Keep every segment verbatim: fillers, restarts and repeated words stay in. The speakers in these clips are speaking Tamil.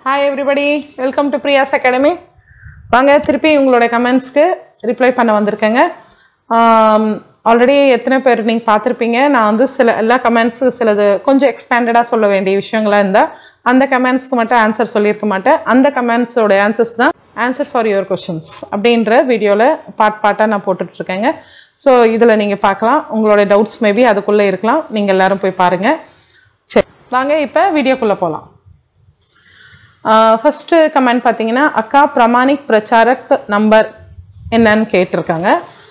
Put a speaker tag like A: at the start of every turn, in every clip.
A: Hi everybody, welcome to Priya's Academy. வாங்க திருப்பி உங்களோட கமெண்ட்ஸ்க்கு ரிப்ளை பண்ண வந்திருக்கேங்க. ஆல்ரெடி எத்தனை பேர் நீங்கள் பார்த்துருப்பீங்க. நான் வந்து சில எல்லா கமெண்ட்ஸு சிலது கொஞ்சம் எக்ஸ்பேண்டடாக சொல்ல வேண்டிய விஷயங்களாக இருந்தால் அந்த கமெண்ட்ஸ்க்கு மட்டும் ஆன்சர் சொல்லியிருக்க மாட்டேன். அந்த கமெண்ட்ஸோட ஆன்சர்ஸ் தான் ஆன்சர் ஃபார் யுவர் கொஷின்ஸ் அப்படின்ற வீடியோவில் பார்ட் பார்ட்டாக நான் போட்டுட்ருக்கேங்க. ஸோ இதில் நீங்கள் பார்க்கலாம். உங்களோட டவுட்ஸ் மேபி அதுக்குள்ளே இருக்கலாம். நீங்கள் எல்லோரும் போய் பாருங்கள். சரி வாங்க இப்போ வீடியோக்குள்ளே போகலாம். ஃபஸ்ட்டு கமெண்ட் பார்த்தீங்கன்னா, அக்கா பிரமாணிக் பிரச்சாரக் நம்பர் என்னன்னு கேட்டிருக்காங்க.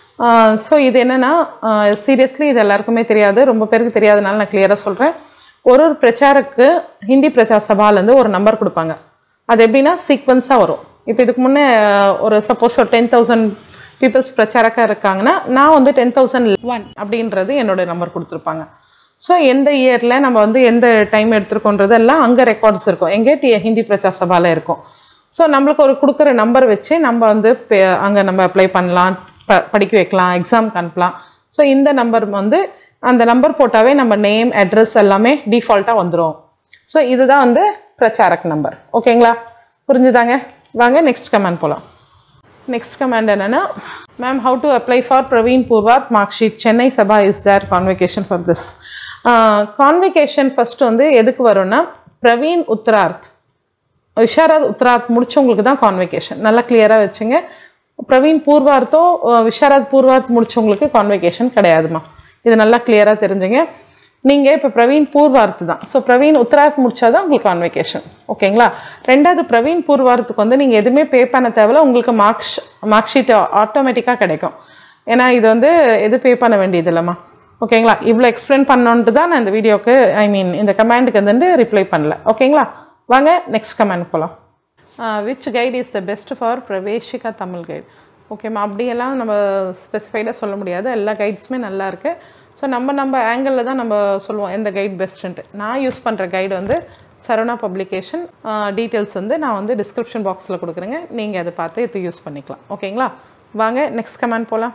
A: ஸோ இது என்னென்னா, சீரியஸ்லி இது எல்லாருக்குமே தெரியாது, ரொம்ப பேருக்கு தெரியாதனால நான் கிளியராக சொல்கிறேன். ஒரு ஒரு பிரச்சாரக்கு ஹிந்தி பிரச்சார சபாலேருந்து ஒரு நம்பர் கொடுப்பாங்க. அது எப்படின்னா சீக்வன்ஸாக வரும். இப்போ இதுக்கு முன்னே ஒரு சப்போஸ் ஒரு டென் தௌசண்ட் பீப்புள்ஸ் பிரச்சாரக்காக இருக்காங்கன்னா, நான் வந்து டென் தௌசண்ட் ஒன் அப்படின்றது என்னோடய நம்பர் கொடுத்துருப்பாங்க. ஸோ எந்த இயரில் நம்ம வந்து எந்த டைம் எடுத்துருக்கோன்றது எல்லாம் அங்கே ரெக்கார்ட்ஸ் இருக்கும், எங்கே டி ஹிந்தி பிரச்சார சபாவில் இருக்கும். ஸோ நம்மளுக்கு ஒரு கொடுக்குற நம்பர் வச்சு நம்ம வந்து அங்கே நம்ம அப்ளை பண்ணலாம், ப படிக்க வைக்கலாம், எக்ஸாமுக்கு அனுப்பலாம். ஸோ இந்த நம்பர் வந்து அந்த நம்பர் போட்டாவே நம்ம நேம் அட்ரஸ் எல்லாமே டிஃபால்ட்டாக வந்துடும். ஸோ இதுதான் வந்து பிரச்சாரக் நம்பர். ஓகேங்களா, புரிஞ்சுதாங்க? வாங்க நெக்ஸ்ட் கமெண்ட் போகலாம். நெக்ஸ்ட் கமெண்ட் என்னென்னா, ma'am how to apply for Praveen Purvardh mark sheet Chennai Sabha is there convocation for this. Convocation first வந்து எதுக்கு வரும்னா, பிரவீன் உத்தரார்த் விஷாரத் உத்தரார்த் முடிச்சவங்களுக்கு தான் கான்வெகேஷன். நல்லா கிளியராக வச்சுங்க. பிரவீன் பூர்வார்த்தோ விஷாரத் பூர்வார்த் முடிச்சவங்களுக்கு கான்வெகேஷன் கிடையாதுமா. இது நல்லா கிளியராக தெரிஞ்சுங்க. நீங்கள் இப்போ பிரவீன் பூர்வார்த்து தான். ஸோ பிரவீன் உத்தரார்த் முடிச்சா தான் உங்களுக்கு கான்வெகேஷன். ஓகேங்களா. ரெண்டாவது பிரவீன் பூர்வார்த்துக்கு வந்து நீங்கள் எதுவுமே பே பண்ண தேவையில்ல, உங்களுக்கு மார்க்ஸ் மார்க் ஷீட் ஆட்டோமேட்டிக்காக கிடைக்கும். ஏன்னா இது வந்து எது பே பண்ண வேண்டியது இல்லைம்மா. ஓகேங்களா. இவ்வளோ எக்ஸ்பிளைன் பண்ணோன்ட்டு தான் நான் இந்த வீடியோக்கு ஐ மீன் இந்த கமெண்ட்டுக்கு வந்து ரிப்ளை பண்ணல. ஓகேங்களா. வாங்க நெக்ஸ்ட் கமெண்ட் போகலாம். Which guide is the best for Praveshika Tamil guide. ஓகேம்மா, அப்படியெல்லாம் நம்ம ஸ்பெசிஃபைடாக சொல்ல முடியாது. எல்லா கைட்ஸுமே நல்லா இருக்குது. ஸோ நம்ம நம்ம ஆங்கிளில் தான் நம்ம சொல்லுவோம் எந்த கைட் பெஸ்ட்டுன்ட்டு. நான் யூஸ் பண்ணுற கைடு வந்து சரவணா பப்ளிகேஷன். டீட்டெயில்ஸ் வந்து நான் வந்து டிஸ்கிரிப்ஷன் பாக்ஸில் கொடுக்குறேங்க, நீங்கள் அதை பார்த்து இது யூஸ் பண்ணிக்கலாம். ஓகேங்களா. வாங்க நெக்ஸ்ட் கமெண்ட் போகலாம்.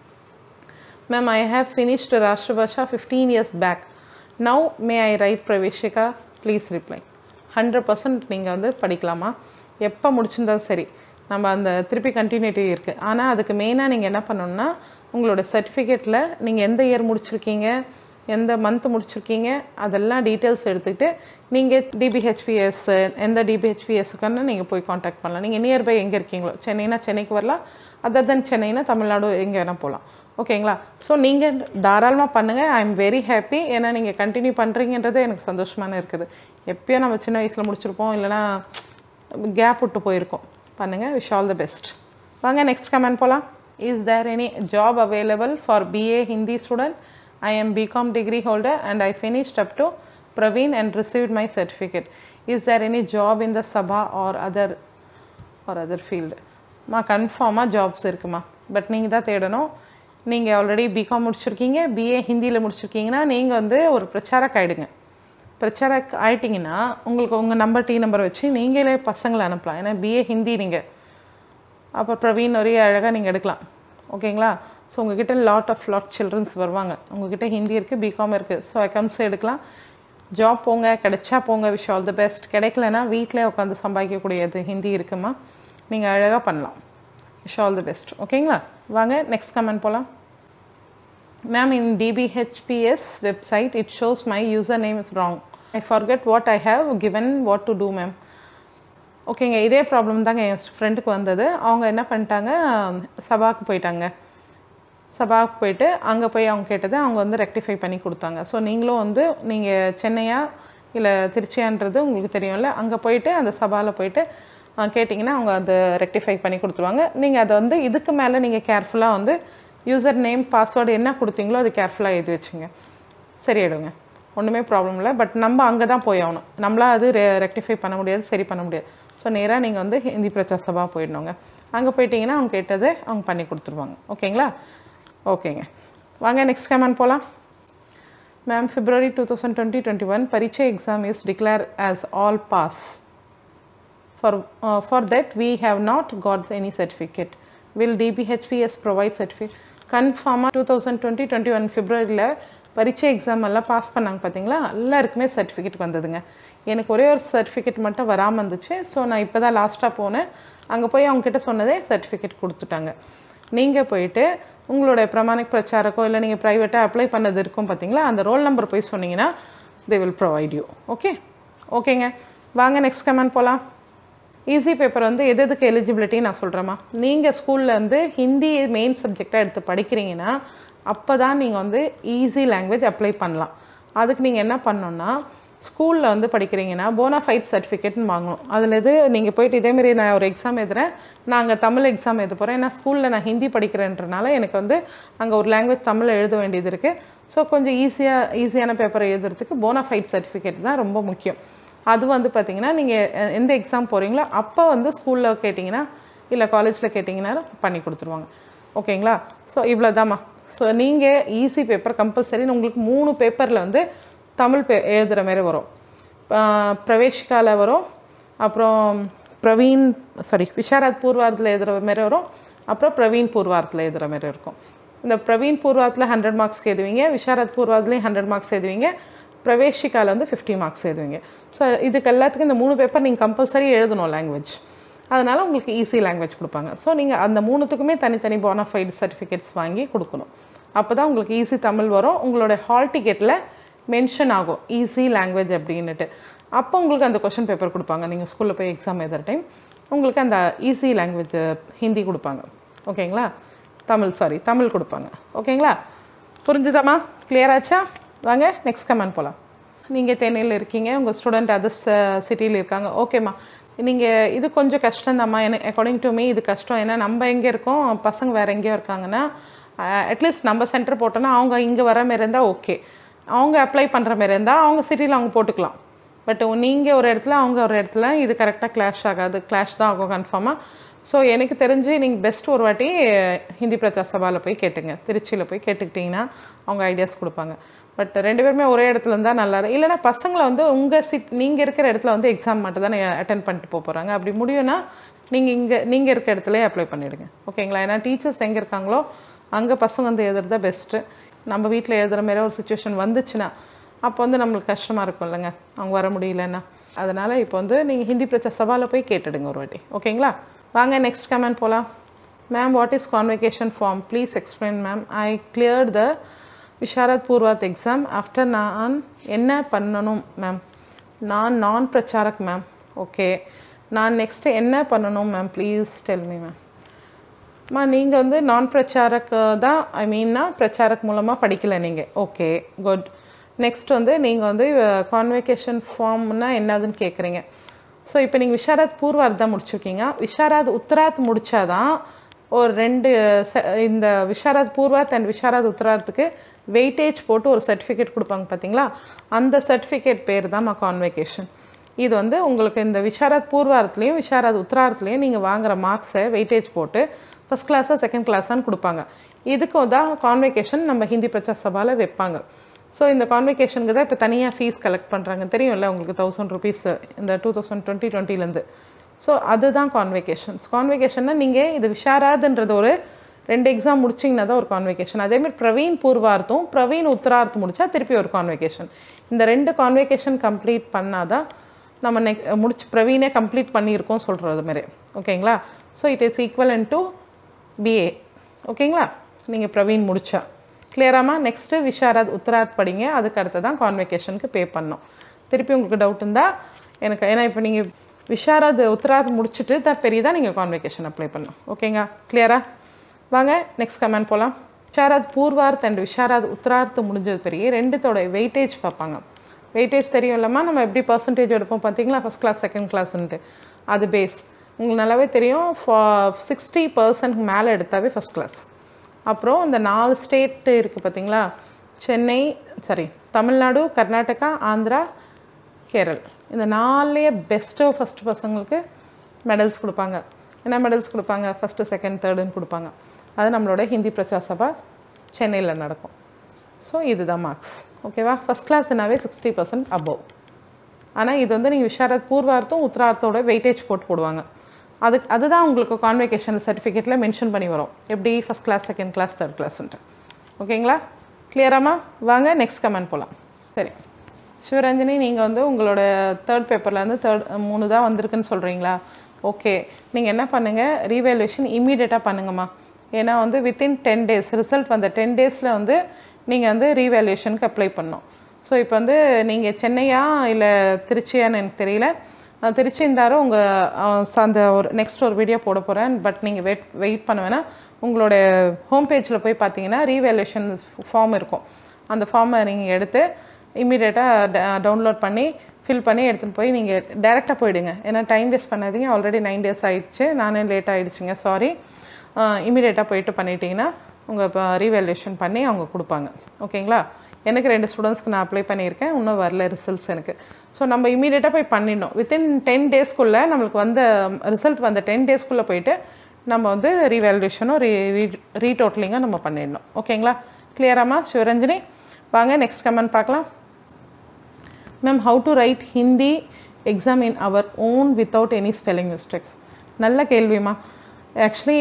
A: Ma'am, I have finished Rashtrabhasha fifteen years back. Now may I write Praveshika? Please reply. one hundred percent நீங்கள் வந்து படிக்கலாமா. எப்போ முடிச்சிருந்தாலும் சரி, நம்ம அந்த திருப்பி கண்டினியூட்டி இருக்குது. ஆனால் அதுக்கு மெயினாக நீங்கள் என்ன பண்ணணுன்னா, உங்களோட சர்டிஃபிகேட்டில் நீங்கள் எந்த இயர் முடிச்சிருக்கீங்க, எந்த மந்த் முடிச்சிருக்கீங்க, அதெல்லாம் டீட்டெயில்ஸ் எடுத்துக்கிட்டு நீங்கள் டிபிஹெச்பிஎஸ் எந்த டிபிஹெச்பிஎஸ்க்குன்னு நீங்கள் போய் காண்டாக்ட் பண்ணலாம். நீங்கள் நியர்பை எங்கே இருக்கீங்களோ, சென்னைனா சென்னைக்கு வரலாம், அதர் தென் சென்னைனா தமிழ்நாடு எங்கே வேணால் போகலாம். ஓகேங்களா. ஸோ நீங்கள் தாராளமாக பண்ணுங்கள். I am very happy. ஏன்னா நீங்கள் கண்டினியூ பண்ணுறீங்கன்றது எனக்கு சந்தோஷமான இருக்குது. எப்போயோ நம்ம சின்ன வயசில் முடிச்சிருப்போம், இல்லைனா கேப் விட்டு போயிருக்கோம். பண்ணுங்கள். Wish all the best. வாங்க நெக்ஸ்ட் கமெண்ட் போகலாம். Is there any job available for BA Hindi student? I am BCom degree holder and I finished up to Praveen and received my certificate. Is there any job in the Sabha or other or other field? மா கன்ஃபார்மாக ஜாப்ஸ் இருக்குமா, பட் நீங்கள் தான் தேடணும். நீங்கள் ஆல்ரெடி பிகாம் முடிச்சிருக்கீங்க, பிஏ ஹிந்தியில் முடிச்சிருக்கீங்கன்னா நீங்கள் வந்து ஒரு பிரச்சாரக் ஆகிடுங்க. பிரச்சாரக் ஆகிட்டிங்கன்னா உங்களுக்கு உங்கள் நம்பர் டி நம்பர் வச்சு நீங்களே பசங்களை அனுப்பலாம். ஏன்னா பிஏ ஹிந்தி நீங்கள் அப்போ பிரவீன் ஒரே அழகாக நீங்கள் எடுக்கலாம். ஓகேங்களா. ஸோ உங்கள்கிட்ட லாட் ஆஃப் லாட் சில்ட்ரன்ஸ் வருவாங்க. உங்கள்கிட்ட ஹிந்தி இருக்குது, பிகாம் இருக்குது. ஸோ அக்கௌண்ட்ஸும் எடுக்கலாம். ஜாப் போங்க, கிடைச்சா போங்க. Wish all the best. கிடைக்கலன்னா வீட்டிலே உட்காந்து சம்பாதிக்கக்கூடியது ஹிந்தி இருக்குமா, நீங்கள் அழகாக பண்ணலாம். Wish all the best. ஓகேங்களா. வாங்க நெக்ஸ்ட் கமெண்ட் போகலாம். Ma'am, in DBHPS website it shows my user name is wrong. I forget what I have given what to do ma'am. ஓகேங்க, இதே ப்ராப்ளம் தாங்க என் ஃப்ரெண்டுக்கு வந்தது. அவங்க என்ன பண்ணிட்டாங்க, சபாவுக்கு போயிட்டாங்க. சபாவுக்கு போயிட்டு அங்கே போய் அவங்க கேட்டதை அவங்க வந்து ரெக்டிஃபை பண்ணி கொடுத்தாங்க. ஸோ நீங்களும் வந்து நீங்கள் சென்னையா இல்லை திருச்சியான்றது உங்களுக்கு தெரியும்ல, அங்கே போயிட்டு அந்த சபாவில் போயிட்டு கேட்டிங்கன்னா அவங்க அதை ரெக்டிஃபை பண்ணி கொடுத்துருவாங்க. நீங்கள் அதை வந்து இதுக்கு மேலே நீங்கள் கேர்ஃபுல்லாக வந்து யூசர் நேம் பாஸ்வேர்டு என்ன கொடுத்தீங்களோ அது கேர்ஃபுல்லாக எழுதி வச்சுங்க. சரியாயிடுங்க, ஒன்றுமே ப்ராப்ளம் இல்லை. பட் நம்ம அங்கே தான் போய் ஆகணும். நம்மளாக அது ரெ ரெக்டிஃபை பண்ண முடியாது, சரி பண்ண முடியாது. ஸோ நேராக நீங்கள் வந்து ஹிந்தி பிரச்சார சபா போயிடணுங்க. அங்கே போயிட்டீங்கன்னா அவங்க கேட்டதை அவங்க பண்ணி கொடுத்துருவாங்க. ஓகேங்களா. ஓகேங்க, வாங்க நெக்ஸ்ட் கமெண்ட் போகலாம். Ma'am, February two thousand twenty twenty-one pariksha exam is declare as all pass. For, uh, for that we have not got any certificate. Will D B H P S provide certificate? Confirm two thousand twenty twenty-one February பரீட்சை எக்ஸாம் எல்லாம் பாஸ் பண்ணாங்க பார்த்தீங்களா, எல்லாருக்குமே சர்டிஃபிகேட் வந்ததுங்க. எனக்கு ஒரே ஒரு சர்டிஃபிகேட் மட்டும் வராமல் இருந்துச்சு. ஸோ நான் இப்போ தான் லாஸ்ட்டாக போனேன். அங்கே போய் அவங்ககிட்ட சொன்னதே சர்டிஃபிகேட் கொடுத்துட்டாங்க. நீங்கள் போயிட்டு உங்களுடைய பிரமாணிக் பிரச்சாரக்கோ இல்லை நீங்கள் ப்ரைவேட்டாக அப்ளை பண்ணது இருக்கும் பார்த்தீங்களா, அந்த ரோல் நம்பர் போய் சொன்னீங்கன்னா they will provide you. Okay ஓகேங்க, வாங்க நெக்ஸ்ட் கமெண்ட் போகலாம். ஈஸி பேப்பர் வந்து எது எதுக்கு எலிஜிபிலிட்டி நான் சொல்கிறேம்மா. நீங்கள் ஸ்கூலில் வந்து ஹிந்தி மெயின் சப்ஜெக்டாக எடுத்து படிக்கிறீங்கன்னா அப்போ தான் நீங்கள் வந்து ஈஸி லாங்குவேஜ் அப்ளை பண்ணலாம். அதுக்கு நீங்கள் என்ன பண்ணணுன்னா, ஸ்கூலில் வந்து படிக்கிறீங்கன்னா போனாஃபைட் சர்டிஃபிகேட்னு வாங்கணும். அதில் எது நீங்கள் போய்ட்டு இதேமாரி நான் ஒரு எக்ஸாம் எழுதுகிறேன், நான் அங்கே தமிழ் எக்ஸாம் எழுத போகிறேன். ஏன்னா ஸ்கூலில் நான் ஹிந்தி படிக்கிறேன்றனால எனக்கு வந்து அங்கே ஒரு லாங்குவேஜ் தமிழில் எழுத வேண்டியது இருக்குது. ஸோ கொஞ்சம் ஈஸியாக ஈஸியான பேப்பரை எழுதுறதுக்கு போனாஃபைட் சர்டிஃபிகேட் தான் ரொம்ப முக்கியம். அது வந்து பார்த்திங்கன்னா நீங்கள் எந்த எக்ஸாம் போகிறீங்களோ அப்போ வந்து ஸ்கூலில் கேட்டிங்கன்னா இல்லை காலேஜில் கேட்டிங்கன்னா பண்ணி கொடுத்துருவாங்க. ஓகேங்களா? ஸோ இவ்வளோ தாம்மா. ஸோ நீங்கள் ஈஸி பேப்பர் கம்பல்சரின்னு உங்களுக்கு மூணு பேப்பரில் வந்து தமிழ் பே எழுதுகிற மாரி வரும். பிரவேஷிகாவில் வரும், அப்புறம் பிரவீன் சாரி விஷாரத் பூர்வார்த்தில் எழுதுகிற மாரி வரும், அப்புறம் பிரவீன் பூர்வார்த்தில் எழுதுகிற மாரி இருக்கும். இந்த பிரவீன் பூர்வார்த்தில் ஹண்ட்ரட் மார்க்ஸ்க்கு எழுதுவீங்க, விஷாரத் பூர்வார்த்துலேயும் ஹண்ட்ரட் மார்க்ஸ் எழுதுவீங்க, பிரவேஷிகாவில் வந்து ஃபிஃப்டி மார்க்ஸ் எழுதுவீங்க. ஸோ இதுக்கு எல்லாத்துக்கும் இந்த மூணு பேப்பர் நீங்கள் கம்பல்சரி எழுதணும் லாங்குவேஜ். அதனால் உங்களுக்கு ஈஸி லாங்குவேஜ் கொடுப்பாங்க. ஸோ நீங்கள் அந்த மூணுத்துக்குமே தனித்தனி போனாஃபைடு சர்டிஃபிகேட்ஸ் வாங்கி கொடுக்கணும். அப்போ தான் உங்களுக்கு ஈஸி தமிழ் வரும். உங்களுடைய ஹால் டிக்கெட்டில் மென்ஷன் ஆகும் ஈஸி லாங்குவேஜ் அப்படின்னுட்டு. அப்போ உங்களுக்கு அந்த கொஷின் பேப்பர் கொடுப்பாங்க. நீங்கள் ஸ்கூலில் போய் எக்ஸாம் எழுதுகிற டைம் உங்களுக்கு அந்த ஈஸி லாங்குவேஜ் ஹிந்தி கொடுப்பாங்க. ஓகேங்களா? தமிழ் சாரி தமிழ் கொடுப்பாங்க. ஓகேங்களா? புரிஞ்சுதாம்மா? கிளியராச்சா? வாங்க நெக்ஸ்ட் கமெண்ட் போகலாம். நீங்கள் தேனியில் இருக்கீங்க, உங்கள் ஸ்டூடெண்ட் அதர் சிட்டியில் இருக்காங்க. ஓகேம்மா, நீங்கள் இது கொஞ்சம் கஷ்டம்தாம்மா. எனக்கு அக்கார்டிங் டு மீ இது கஷ்டம். ஏன்னா நம்ம எங்கே இருக்கோம், பசங்க வேறு எங்கேயோ இருக்காங்கன்னா அட்லீஸ்ட் நம்ம சென்டர் போட்டோன்னா அவங்க இங்கே வர மாரி இருந்தால் ஓகே, அவங்க அப்ளை பண்ணுற மாரி இருந்தால் அவங்க சிட்டியில் அவங்க போட்டுக்கலாம். பட் நீங்கள் ஒரு இடத்துல அவங்க ஒரு இடத்துல இது கரெக்டாக கிளாஷ் ஆகாது, கிளாஷ் தான் ஆகும் கன்ஃபார்மாக. ஸோ எனக்கு தெரிஞ்சு நீங்கள் பெஸ்ட் ஒரு வாட்டி ஹிந்தி பிரச்சார சபாவில் போய் கேட்டுங்க, திருச்சியில் போய் கேட்டுக்கிட்டிங்கன்னா அவங்க ஐடியாஸ் கொடுப்பாங்க. பட் ரெண்டு பேருமே ஒரே இடத்துல இருந்தால் நல்லா இருக்கும். இல்லைனா பசங்களை வந்து உங்கள் சிட் நீங்கள் இருக்கிற இடத்துல வந்து எக்ஸாம் மட்டும் தானே அட்டென்ட் பண்ணிட்டு போக போகிறாங்க. அப்படி முடியும்னா நீங்கள் இங்கே நீங்கள் இருக்க இடத்துலையே அப்ளை பண்ணிவிடுங்க. ஓகேங்களா? ஏன்னா டீச்சர்ஸ் எங்கே இருக்காங்களோ அங்கே பசங்க வந்து எழுதுறது தான் பெஸ்ட்டு. நம்ம வீட்டில் எழுதுகிற மாரி ஒரு சுச்சுவேஷன் வந்துச்சுன்னா அப்போ வந்து நம்மளுக்கு கஷ்டமாக இருக்கும் இல்லைங்க, அவங்க வர முடியலன்னா. அதனால் இப்போ வந்து நீங்கள் ஹிந்தி பிரச்சார சபாவில் போய் கேட்டுடுங்க ஒரு வாட்டி. ஓகேங்களா? வாங்க நெக்ஸ்ட் கமெண்ட் போகலாம். Ma'am, what is convocation form? Please explain ma'am. I clear the Visharad Purvardh exam after நான் என்ன பண்ணணும் மேம்? நான் நான் பிரச்சாரக் மேம். ஓகே, நான் நெக்ஸ்ட்டு என்ன பண்ணணும் ma'am? Please tell me ma'am. மா, நீங்கள் வந்து நான் பிரச்சாரக் தான், ஐ மீன்னா பிரச்சாரக் மூலமாக படிக்கலை நீங்கள். Okay, good. நெக்ஸ்ட் வந்து நீங்கள் வந்து கான்வெகேஷன் ஃபார்ம்னா என்னதுன்னு கேட்குறீங்க. ஸோ இப்போ நீங்கள் விஷாரத் பூர்வாத் தான் முடிச்சிருக்கீங்க. விஷாரத் உத்தராத் முடித்தாதான் ஒரு ரெண்டு இந்த விஷாரத் பூர்வாத் அண்ட் விஷாரத் உத்தராத்துக்கு வெயிட்டேஜ் போட்டு ஒரு சர்டிஃபிகேட் கொடுப்பாங்க பார்த்தீங்களா, அந்த சர்டிஃபிகேட் பேர் தான் கான்வெகேஷன். இது வந்து உங்களுக்கு இந்த விஷாரத் பூர்வாரத்துலேயும் விஷாரத் உத்தரார்த்துலேயும் நீங்கள் வாங்குகிற மார்க்ஸை வெயிட்டேஜ் போட்டு ஃபஸ்ட் கிளாஸாக செகண்ட் கிளாஸான்னு கொடுப்பாங்க. இதுக்கு தான் கான்வெகேஷன் நம்ம ஹிந்தி பிரச்சார சபாவில் வைப்பாங்க. ஸோ இந்த கான்வெகேஷனுக்கு தான் இப்போ தனியாக ஃபீஸ் கலெக்ட் பண்ணுறாங்க, தெரியும்ல உங்களுக்கு, தௌசண்ட் ருபீஸ் இந்த டூ தௌசண்ட் டுவெண்ட்டி டுவெண்ட்டிலேருந்து. ஸோ அதுதான் கான்வெகேஷன்ஸ். கான்வெகேஷன்னா நீங்கள் இது விஷாராதுன்றது ஒரு ரெண்டு எக்ஸாம் முடிச்சிங்கன்னா தான் ஒரு கான்வெகேஷன். அதேமாதிரி பிரவீன் பூர்வார்த்தும் பிரவீன் உத்தரார்த்தும் முடித்தா திருப்பி ஒரு கான்வெகேஷன். இந்த ரெண்டு கான்வெகேஷன் கம்ப்ளீட் பண்ணால் தான் நம்ம நெக் முடிச்சு பிரவீனே கம்ப்ளீட் பண்ணியிருக்கோம் சொல்கிறது மாரி. ஓகேங்களா? So it is equal to BA. ஓகேங்களா? நீங்கள் பிரவீன் முடித்தா கிளியராமா? நெக்ஸ்ட்டு விஷாரத் உத்தராத் படிங்க, அதுக்கு அடுத்து தான் கான்வெகேஷனுக்கு பே பண்ணோம். திருப்பி உங்களுக்கு டவுட் இருந்தால் எனக்கு, ஏன்னா இப்போ நீங்கள் விஷாரத் உத்தராத் முடிச்சுட்டு தான் பெரியதாக நீங்கள் கான்வெகேஷன் அப்ளை பண்ணணும். ஓகேங்க, கிளியரா? வாங்க நெக்ஸ்ட் கமெண்ட் போகலாம். விஷாரத் பூர்வார்த் அண்ட் விஷாரத் உத்தரார்த்து முடிஞ்சது பெரிய ரெண்டுத்தோட வெயிட்டேஜ் பார்ப்பாங்க. வெயிட்டேஜ் தெரியும் இல்லைம்மா, நம்ம எப்படி பர்சன்டேஜ் எடுப்போம் பார்த்தீங்களா, ஃபஸ்ட் கிளாஸ் செகண்ட் கிளாஸ்ன்ட்டு. அது பேஸ் உங்களுக்கு நல்லாவே தெரியும். ஃபா சிக்ஸ்டி பர்சன்ட் மேலே எடுத்தாவே ஃபஸ்ட் கிளாஸ். அப்புறம் இந்த நாலு ஸ்டேட்டு இருக்குது பார்த்தீங்களா, சென்னை சாரி தமிழ்நாடு, கர்நாடகா, ஆந்திரா, கேரள், இந்த நாலே பெஸ்ட்டு ஃபஸ்ட்டு பசங்களுக்கு மெடல்ஸ் கொடுப்பாங்க. என்ன மெடல்ஸ் கொடுப்பாங்க? ஃபஸ்ட்டு செகண்ட் தேர்டுன்னு கொடுப்பாங்க. அது நம்மளோட ஹிந்தி பிரச்சார சபா சென்னையில் நடக்கும். ஸோ இதுதான் மார்க்ஸ். ஓகேவா? ஃபஸ்ட் கிளாஸ்னாவே சிக்ஸ்டி பர்சன்ட் அபோவ். ஆனால் இது வந்து நீங்கள் விஷாரத் பூர்வார்த்தும் உத்தரார்த்தோட வெயிட்டேஜ் போட்டு போடுவாங்க. அதுக்கு அதுதான் உங்களுக்கு கான்வெகேஷன் சர்டிஃபிகேட்டில் மென்ஷன் பண்ணி வரும், எப்படி first class second class third கிளாஸ்ன்ட்டு. ஓகேங்களா? கிளியராமா? வாங்க நெக்ஸ்ட் கமெண்ட் போகலாம். சரி சிவரஞ்சனி, நீங்கள் வந்து உங்களோட தேர்ட் பேப்பர்லேருந்து தேர்ட் மூணு தான் வந்திருக்குன்னு சொல்கிறீங்களா? ஓகே, நீங்கள் என்ன பண்ணுங்கள், ரீவேல்யூஷன் இம்மீடியட்டாக பண்ணுங்கம்மா. ஏன்னா வந்து வித்தின் டென் டேஸ் ரிசல்ட் வந்த டென் டேஸில் வந்து நீங்கள் வந்து ரீவேல்யூஷனுக்கு அப்ளை பண்ணணும். ஸோ இப்போ வந்து நீங்கள் சென்னையா இல்லை திருச்சியான்னு எனக்கு தெரியல. திருச்சி இருந்தாலும் உங்கள் அந்த ஒரு நெக்ஸ்ட் ஒரு வீடியோ போட போகிறேன். பட் நீங்கள் வெயிட் வெயிட் பண்ண வேணால் உங்களோட ஹோம் பேஜில் போய் பார்த்தீங்கன்னா ரீவேல்யூஷன் ஃபார்ம் இருக்கும். அந்த ஃபார்மை நீங்கள் எடுத்து இம்மீடியட்டாக டவுன்லோட் பண்ணி ஃபில் பண்ணி எடுத்துகிட்டு போய் நீங்கள் டேரெக்டாக போயிடுங்க. ஏன்னா டைம் வேஸ்ட் பண்ணாதீங்க. ஆல்ரெடி நைன் டேஸ் ஆகிடுச்சு, நானே லேட் ஆகிடுச்சிங்க, சாரி. இம்மீடியட்டாக போயிட்டு பண்ணிட்டீங்கன்னா உங்கள் இப்போ ரீவேல்யூஷன் பண்ணி அவங்க கொடுப்பாங்க. ஓகேங்களா? எனக்கு ரெண்டு ஸ்டூடெண்ட்ஸ்க்கு நான் அப்ளை பண்ணியிருக்கேன், இன்னும் வரல ரிசல்ட்ஸ் எனக்கு. ஸோ நம்ம இமீடியட்டாக போய் பண்ணிடணும். வித்தின் டென் டேஸ்க்குள்ளே நம்மளுக்கு வந்த ரிசல்ட் வந்த டென் டேஸ்க்குள்ளே போயிட்டு நம்ம வந்து ரீவேல்யூஷனும் ரீ ரீடோட்டலிங்கும் நம்ம பண்ணிடணும். ஓகேங்களா? கிளியராமா சிவரஞ்சனி? வாங்க நெக்ஸ்ட் கமெண்ட் பார்க்கலாம். Ma'am, how to write Hindi exam in our own without any spelling mistakes? நல்ல கேள்விமா. ஆக்சுவலி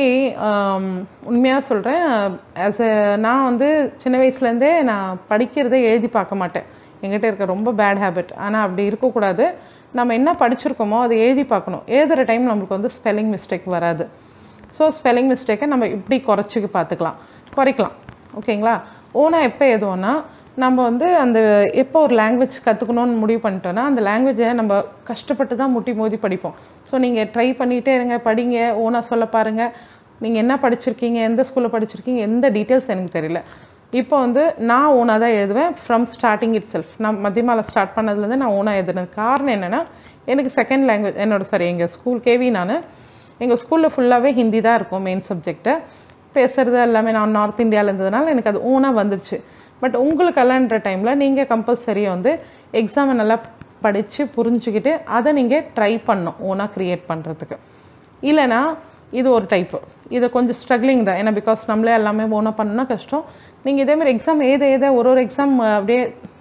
A: உண்மையாக சொல்கிறேன், ஆஸ் எ நான் வந்து சின்ன வயசுலேருந்தே நான் படிக்கிறதை எழுதி பார்க்க மாட்டேன். எங்கிட்ட இருக்க ரொம்ப பேட் ஹேபிட். ஆனால் அப்படி இருக்கக்கூடாது. நம்ம என்ன படிச்சிருக்கோமோ அதை எழுதி பார்க்கணும். எழுதுகிற டைம் நம்மளுக்கு வந்து ஸ்பெல்லிங் மிஸ்டேக் வராது. ஸோ ஸ்பெல்லிங் மிஸ்டேக்கை நம்ம இப்படி குறைச்சிக்கு பார்த்துக்கலாம், குறைக்கலாம். ஓகேங்களா? ஓனாக எப்போ எதுவோன்னா நம்ம வந்து அந்த எப்போ ஒரு லாங்குவேஜ் கற்றுக்கணும்னு முடிவு பண்ணிட்டோன்னா அந்த லாங்குவேஜை நம்ம கஷ்டப்பட்டு தான் முட்டி மோதி படிப்போம். ஸோ நீங்கள் ட்ரை பண்ணிகிட்டே இருங்க, படிங்க, ஓனாக சொல்ல பாருங்கள். நீங்கள் என்ன படிச்சிருக்கீங்க, எந்த ஸ்கூலில் படிச்சிருக்கீங்க, எந்த டீட்டெயில்ஸ் எனக்கு தெரியல. இப்போ வந்து நான் ஓனாக தான் எழுதுவேன் ஃப்ரம் ஸ்டார்டிங் இட் செல்ஃப். நான் மத்தியமாவில் ஸ்டார்ட் பண்ணதுலேருந்து நான் ஓனாக எழுதுனது காரணம் என்னென்னா, எனக்கு செகண்ட் லாங்குவேஜ் என்னோட சாரி எங்கள் ஸ்கூல் கேவி நான் எங்கள் ஸ்கூலில் ஃபுல்லாகவே ஹிந்தி தான் இருக்கும் மெயின் சப்ஜெக்ட்டு. பேசுகிறது எல்லாமே நான் நார்த் இந்தியாவில் இருந்ததுனால எனக்கு அது ஓனாக வந்துடுச்சு. பட் உங்களுக்கு கல்யாண்ற டைமில் நீங்கள் கம்பல்சரியாக வந்து எக்ஸாமை நல்லா படித்து புரிஞ்சுக்கிட்டு அதை நீங்கள் ட்ரை பண்ணணும் ஓனாக க்ரியேட் பண்ணுறதுக்கு. இல்லைனா இது ஒரு டைப்பு, இது கொஞ்சம் ஸ்ட்ரகிளிங் தான். ஏன்னா பிகாஸ் நம்மளே எல்லாமே ஓனாக பண்ணணும்னா கஷ்டம். நீங்கள் இதேமாதிரி எக்ஸாம் ஏத ஏத ஒரு ஒரு எக்ஸாம் அப்படியே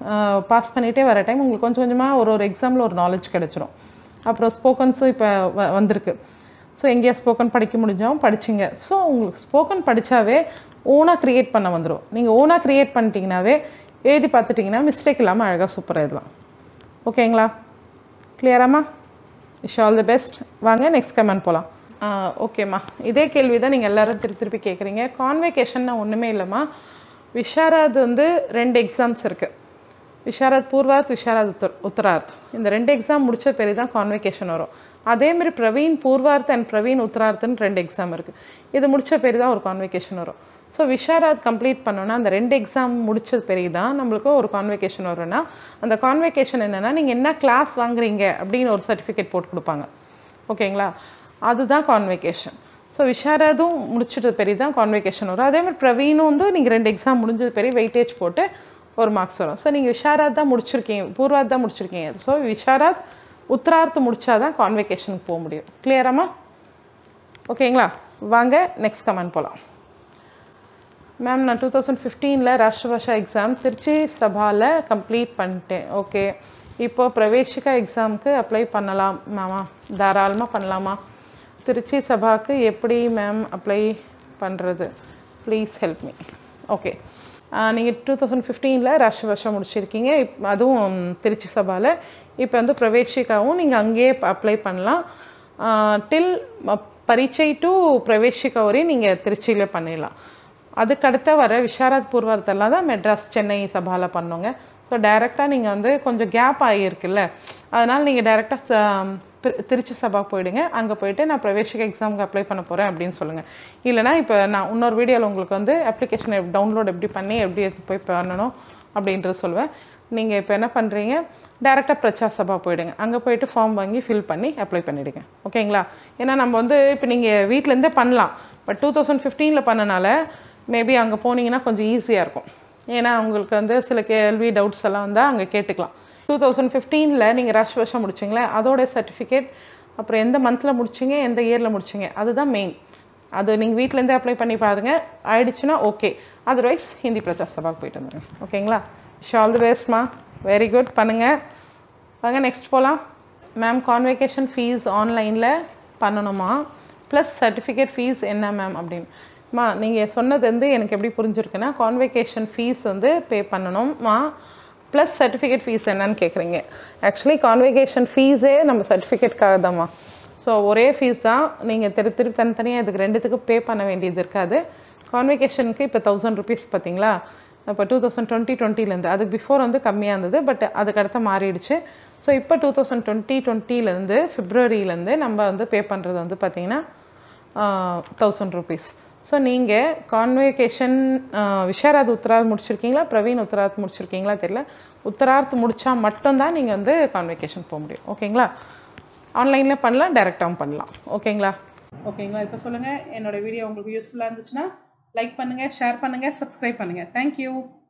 A: பாஸ் பண்ணிகிட்டே வர டைம் உங்களுக்கு கொஞ்சம் கொஞ்சமாக ஒரு ஒரு எக்ஸாமில் ஒரு நாலேஜ் கிடச்சிரும். அப்புறம் ஸ்போக்கன்ஸும் இப்போ வ வந்திருக்கு. ஸோ எங்கேயா ஸ்போக்கன் படிக்க முடிஞ்சாலும் படிச்சிங்க. ஸோ உங்களுக்கு ஸ்போக்கன் படித்தாவே ஓனாக க்ரியேட் பண்ண வந்துடும். நீங்கள் ஓனாக க்ரியேட் பண்ணிட்டீங்கன்னாவே எழுதி பார்த்துட்டிங்கன்னா மிஸ்டேக் இல்லாமல் அழகாக சூப்பராக எழுதலாம். ஓகேங்களா? கிளியராம்மா? Wish all the best. வாங்க நெக்ஸ்ட் கமெண்ட் போகலாம். ஓகேம்மா, இதே கேள்வி தான் நீங்கள் எல்லோரும் திருப்பி திருப்பி கேட்குறீங்க. கான்வெகேஷன்னா ஒன்றுமே இல்லைம்மா. விஷாராத் வந்து ரெண்டு எக்ஸாம்ஸ் இருக்குது. விஷாராத் பூர்வார்த், விஷாராத் உத்தர் உத்தரார்த் இந்த ரெண்டு எக்ஸாம் முடித்த பேர் தான் கான்வெகேஷன் வரும். அதேமாதிரி பிரவீன் பூர்வார்த் அண்ட் பிரவீன் உத்தரார்த்துன்னு ரெண்டு எக்ஸாம் இருக்குது. இது முடித்த பேர் தான் ஒரு கான்வெகேஷன் வரும். ஸோ விஷாராத் கம்ப்ளீட் பண்ணோன்னா அந்த ரெண்டு எக்ஸாம் முடித்த பிறகு தான் நம்மளுக்கு ஒரு கான்வெகேஷன் வரும்னா அந்த கான்வெகேஷன் என்னென்னா நீங்கள் என்ன கிளாஸ் வாங்குறீங்க அப்படின்னு ஒரு சர்டிஃபிகேட் போட்டு கொடுப்பாங்க. ஓகேங்களா? அதுதான் கான்வெகேஷன். ஸோ விஷாராதும் முடிச்சுட்டு பெரிய தான் கான்வெகேஷன் வரும். அதேமாதிரி பிரவீனும் வந்து நீங்கள் ரெண்டு எக்ஸாம் முடிஞ்சது பெரிய வெயிட்டேஜ் போட்டு ஒரு மார்க்ஸ் வரும். ஸோ நீங்கள் விஷாராத் தான் முடிச்சிருக்கீங்க, பூர்வாத் தான் முடிச்சிருக்கீங்க. ஸோ விஷாராத் உத்தரார்த்து முடித்தா தான் கான்வெகேஷனுக்கு போக முடியும். கிளியராம்மா? ஓகேங்களா? வாங்க நெக்ஸ்ட் கமெண்ட் போகலாம். மேம், நான் டூ தௌசண்ட் ஃபிஃப்டீனில் ராஷ்டிரபாஷா எக்ஸாம் திருச்சி சபாவில் கம்ப்ளீட் பண்ணிட்டேன். ஓகே, இப்போது பிரவேசிகா எக்ஸாமுக்கு அப்ளை பண்ணலாம் மேமா? தாராளமாக பண்ணலாமா? திருச்சி சபாவுக்கு எப்படி மேம் அப்ளை பண்ணுறது? Please help me. ஓகே, நீங்கள் டூ தௌசண்ட் ஃபிஃப்டீனில் ராஷ்டிரபாஷா முடிச்சிருக்கீங்க. இப் அதுவும் திருச்சி சபாவில். இப்போ வந்து பிரவேசிகாவும் நீங்கள் அங்கேயே அப்ளை பண்ணலாம். டில் பரீட்சை டு பிரவேசிகா வரையும் நீங்கள் திருச்சியில் பண்ணிடலாம். அதுக்கடுத்த வர விஷாராத் பூர்வார்த்தெல்லாம் தான் மெட்ராஸ் சென்னை சபாவில் பண்ணுங்க. ஸோ டைரெக்டாக நீங்கள் வந்து கொஞ்சம் கேப் ஆகியிருக்குல்ல, அதனால் நீங்கள் டைரெக்டாக திருச்சி சபா போயிடுங்க. அங்கே போய்ட்டு நான் பிரவேசிக்க எக்ஸாமுக்கு அப்ளை பண்ண போகிறேன் அப்படின்னு சொல்லுங்கள். இல்லைனா இப்போ நான் இன்னொரு வீடியோவில் உங்களுக்கு வந்து அப்ளிகேஷனை டவுன்லோட் எப்படி பண்ணி எப்படி எடுத்து போய் பண்ணணும் அப்படின்றது சொல்லுவேன். நீங்கள் இப்போ என்ன பண்ணுறீங்க, டேரெக்டாக பிரச்சார சபா போயிடுங்க. அங்கே போய்ட்டு ஃபார்ம் வாங்கி ஃபில் பண்ணி அப்ளை பண்ணிவிடுங்க. ஓகேங்களா? ஏன்னா நம்ம வந்து இப்போ நீங்கள் வீட்டிலேருந்தே பண்ணலாம். பட் டூ தௌசண்ட் ஃபிஃப்டீனில் பண்ணனால மேபி அங்கே போனீங்கன்னா கொஞ்சம் ஈஸியாக இருக்கும். ஏன்னா உங்களுக்கு வந்து சில கேள்வி டவுட்ஸ் எல்லாம் வந்தால் அங்கே கேட்டுக்கலாம். டூ தௌசண்ட் ஃபிஃப்டீனில் நீங்கள் ராஷ்டிரபாஷா முடிச்சிங்களே, அதோடைய சர்டிஃபிகேட், அப்புறம் எந்த மந்தில் முடிச்சிங்க, எந்த இயரில் முடிச்சிங்க, அதுதான் மெயின். அது நீங்கள் வீட்டிலேருந்தே அப்ளை பண்ணி பாருங்கள். ஆயிடுச்சுன்னா ஓகே, அதர்வைஸ் ஹிந்தி பிரச்சார சபாவுக்கு போயிட்டு வந்துடுங்க. ஓகேங்களா? விஷ் ஆல் தி பெஸ்ட்மா. வெரி குட், பண்ணுங்கள். வாங்க நெக்ஸ்ட் போகலாம். மேம், கான்வெகேஷன் ஃபீஸ் ஆன்லைனில் பண்ணணுமா? ப்ளஸ் சர்டிஃபிகேட் ஃபீஸ் என்ன மேம் அப்படின்னு. மா நீங்கள் சொன்னது வந்து எனக்கு எப்படி புரிஞ்சிருக்குன்னா கான்வெகேஷன் ஃபீஸ் வந்து பே பண்ணணும்மா ப்ளஸ் சர்டிஃபிகேட் ஃபீஸ் என்னன்னு கேட்குறீங்க. ஆக்சுவலி கான்வெகேஷன் ஃபீஸே நம்ம சர்டிஃபிகேட்காக தான்மா. ஸோ ஒரே ஃபீஸ் தான், நீங்கள் திரு திரு தனித்தனியாக இதுக்கு ரெண்டுத்துக்கு பே பண்ண வேண்டியது இருக்காது. கான்வெகேஷனுக்கு இப்போ தௌசண்ட் ருபீஸ் பார்த்தீங்களா, இப்போ டூ தௌசண்ட் டுவெண்ட்டி டுவெண்ட்டிலேருந்து அதுக்கு பிஃபோர் வந்து கம்மியாக இருந்தது, பட் அதுக்கடுத்து மாறிடுச்சு. ஸோ இப்போ டூ தௌசண்ட் டுவெண்ட்டி டுவெண்ட்டிலேருந்து ஃபிப்ரவரியிலேருந்து நம்ம வந்து பே பண்ணுறது வந்து பார்த்திங்கன்னா தௌசண்ட் ருபீஸ். ஸோ நீங்கள் கான்வெகேஷன் விஷாராத் உத்தராத் முடிச்சிருக்கீங்களா, பிரவீன் உத்தராத் முடிச்சிருக்கீங்களா தெரியல, உத்தராத் முடித்தா மட்டும்தான் நீங்கள் வந்து கான்வெகேஷன் போக முடியும். ஓகேங்களா? ஆன்லைனில் பண்ணலாம், டைரெக்டாகவும் பண்ணலாம். ஓகேங்களா? ஓகேங்களா? இப்போ சொல்லுங்கள், என்னோடய வீடியோ உங்களுக்கு யூஸ்ஃபுல்லாக இருந்துச்சுன்னா லைக் பண்ணுங்கள், ஷேர் பண்ணுங்கள், சப்ஸ்கிரைப் பண்ணுங்கள். தேங்க்யூ.